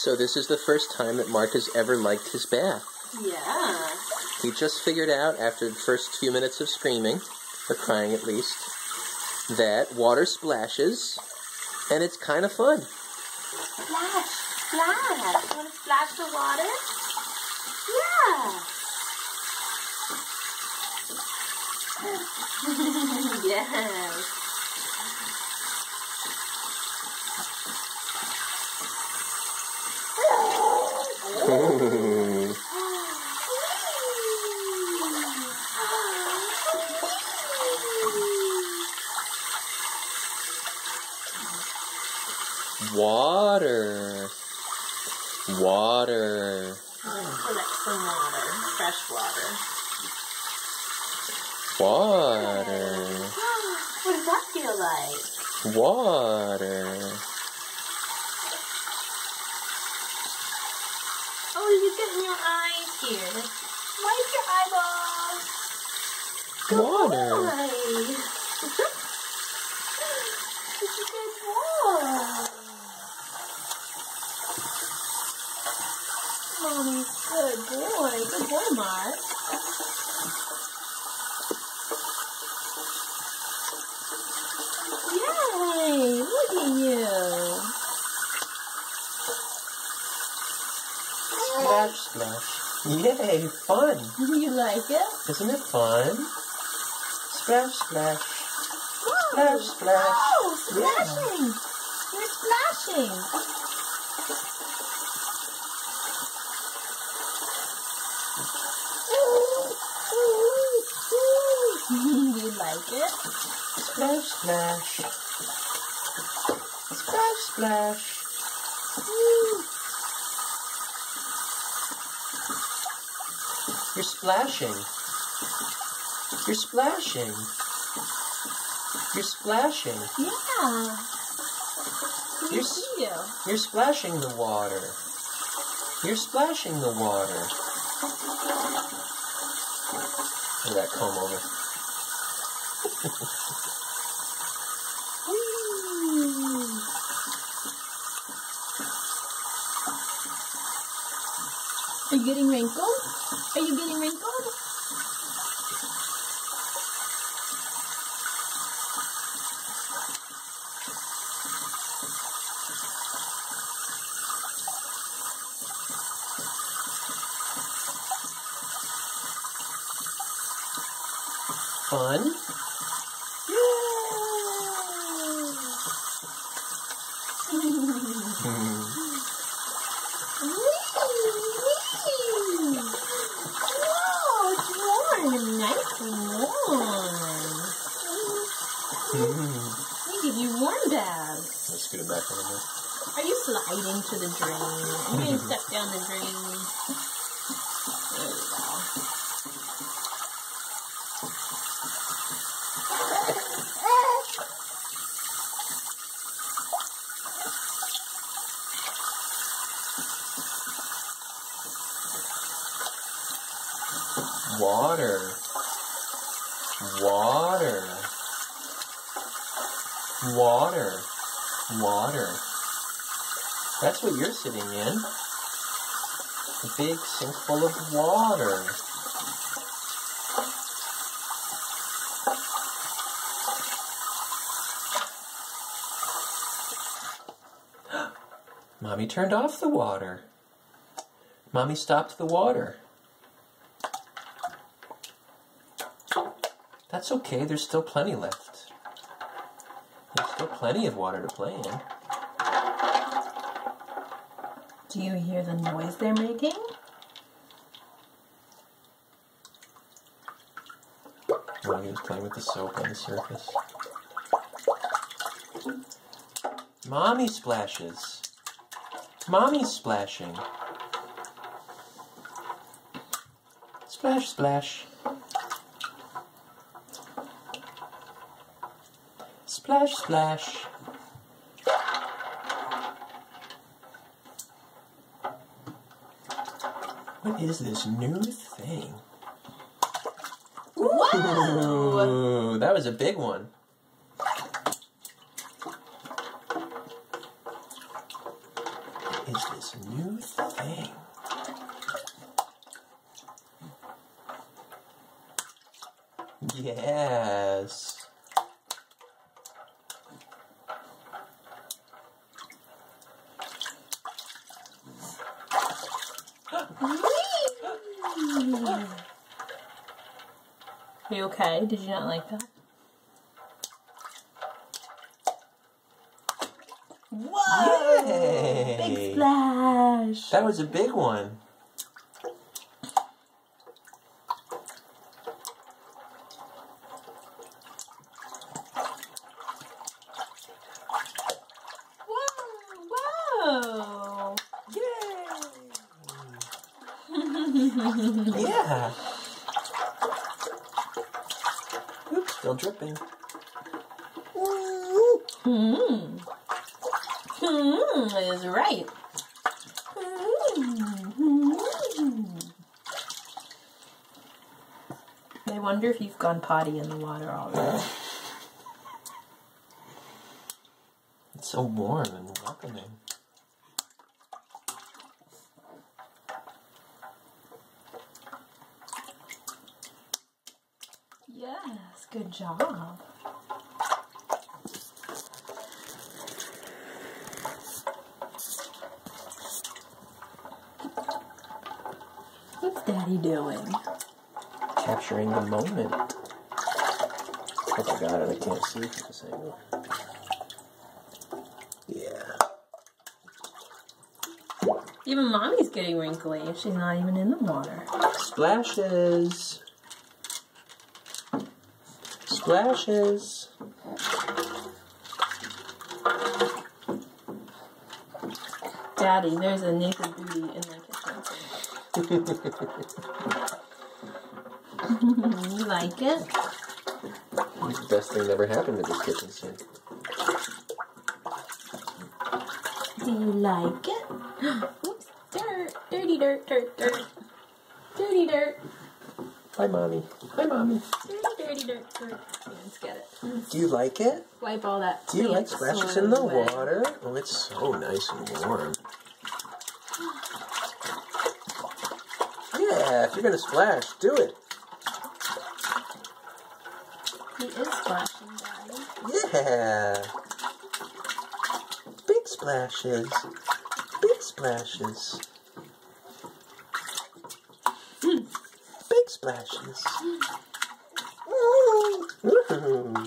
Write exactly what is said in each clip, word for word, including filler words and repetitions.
So this is the first time that Mark has ever liked his bath. Yeah. He just figured out, after the first few minutes of screaming, or crying at least, that water splashes, and it's kind of fun. Splash, splash. You want to splash the water? Yeah. Yes. Water. Water. Collect some water. Fresh water. Water. What does that feel like? Water. Oh, you get in your eyes here. Wipe your eyeballs. Good Water. boy. It's a good boy. Mommy, good boy. Good boy, Mark. Yay! Look at you. Splash, splash. Yay, fun. You like it? Isn't it fun? Splash, splash. Whoa. Splash, splash. Oh, splashing. You're splashing. You like it? Splash, splash. Splash, splash. You're splashing. You're splashing. You're splashing. Yeah. Can You're, you see you? you're splashing the water. You're splashing the water. Look at that comb over. Are you getting wrinkled? Are you getting wrinkled? Fun? Oh, it's warm. Nice and warm. We give you warm baths. Let's get it back a little bit. Are you sliding to the drain? You're getting stuck down the drain. There you go. Water. Water. Water. Water. That's what you're sitting in. A big sink full of water. Mommy turned off the water. Mommy stopped the water. That's okay, there's still plenty left. There's still plenty of water to play in. Do you hear the noise they're making? Mommy was playing with the soap on the surface. Mommy splashes. Mommy's splashing. Splash, splash. Splash, splash. What is this new thing? Whoa! Ooh, that was a big one. is this new thing? Yes. Are you okay? Did you not like that? Whoa! Yay. Big splash! That was a big one. Whoa! Yay! Yeah. Oops, still dripping. Hmm. Hmm, that is right. I wonder if you've gone potty in the water already. It's so warm and welcoming. Yes, good job. What's Daddy doing? Capturing the moment. Oh my god, I can't see from this angle. Yeah. Even Mommy's getting wrinkly. She's not even in the water. Splashes. Splashes. Daddy, there's a naked booty in the kitchen sink. You like it? It's the best thing that ever happened to this kitchen sink. Do you like it? Oops, dirt, dirty dirt, dirt, dirt. Dirty dirt. Hi, Mommy. Hi, Mommy. Dirty, dirty dirt, dirt. Yeah, let's get it. Do you like it? Wipe all that. Do you like plant splashes soil in the away. water? Oh, it's so nice and warm. Yeah, if you're gonna splash, do it. He is splashing, Daddy. Yeah. Big splashes. Big splashes. Big splashes. Woo-hoo.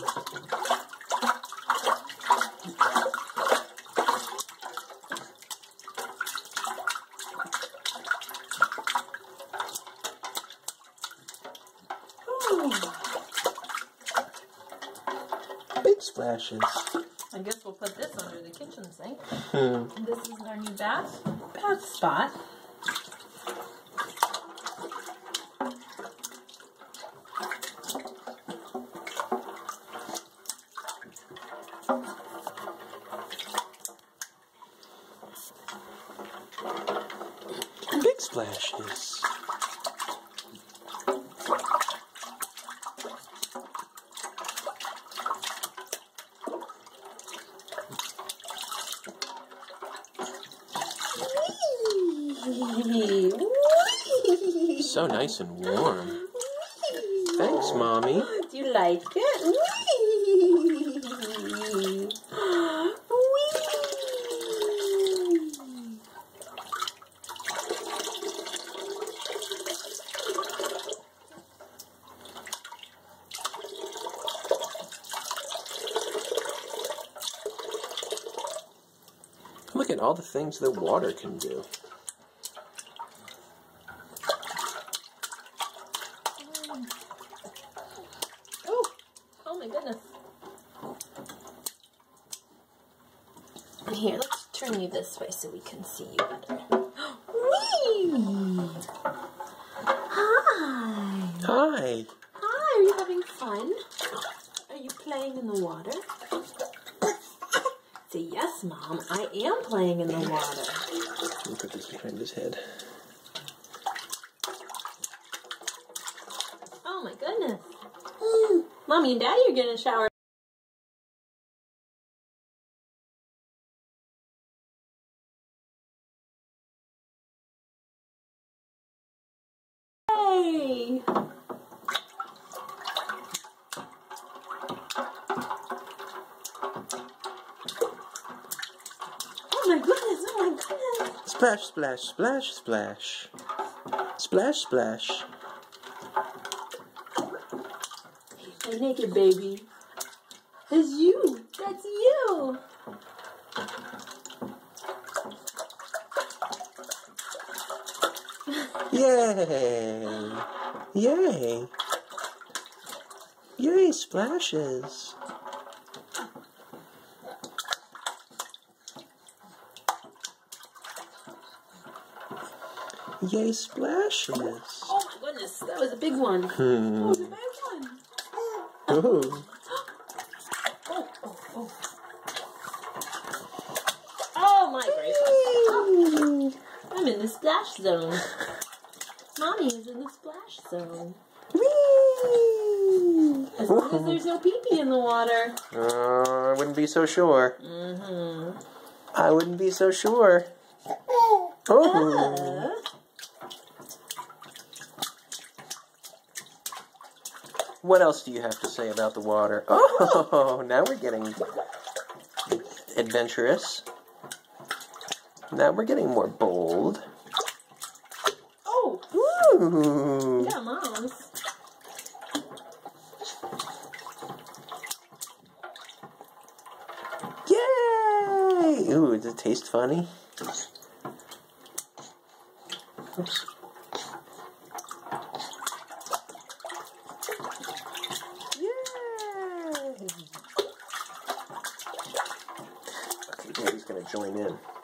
Big splashes. I guess we'll put this under the kitchen sink. Hmm. This is our new bath bath spot. Big splashes. So nice and warm. Thanks, Mommy. Do you like it? Look at all the things that water can do. Oh, oh my goodness. Here, let's turn you this way so we can see you better. Whee! Hi. Hi. Hi, are you having fun? Are you playing in the water? Say yes, Mom, I am playing in the water. Let me put this behind his head. Oh my goodness. Mommy and Daddy are getting a shower. Yay! Oh my goodness, oh my goodness. Splash, splash, splash, splash. Splash, splash. Hey, naked baby. That's you. That's you. Yay! Yay! Yay, splashes! Yay, splashes! Oh my goodness, that was a big one. Hmm. That was a big one. Ooh. Oh, oh, oh. Oh my gracious. I'm in the splash zone. Mommy is in the splash zone. Whee! As long as there's no pee-pee in the water. Uh, I wouldn't be so sure. Mm-hmm. I wouldn't be so sure. Oh. Uh, What else do you have to say about the water? Oh, now we're getting adventurous. Now we're getting more bold. oh, Ooh. yeah, Mom's. Yay! Ooh, does it taste funny? Oops. Yay! Okay, Daddy's gonna join in.